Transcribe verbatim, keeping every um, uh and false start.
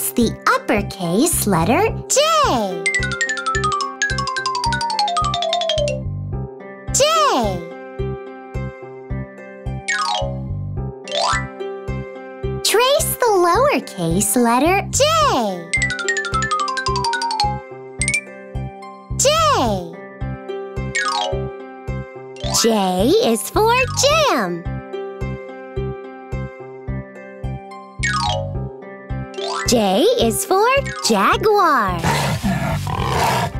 Trace the uppercase letter J. J. Trace the lowercase letter J. J. J is for jam. J is for jaguar.